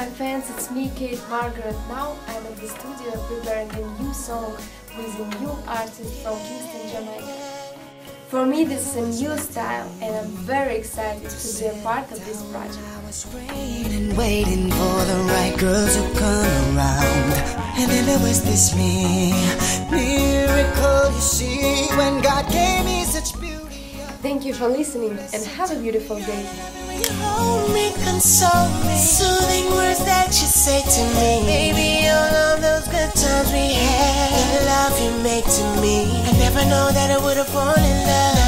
my fans, it's me, Kate Margaret. Now I'm at the studio preparing a new song with a new artist from Kingston, Jamaica. For me this is a new style and I'm very excited to be a part of this project. I was waiting for the right girl to come around, and then there was this miracle you see when God gave me such beauty. Thank you for listening and have a beautiful day. You hold me, console me, soothing words that you say to me. Baby, all of those good times we had, the love you make to me. I never know that I would have fallen in love.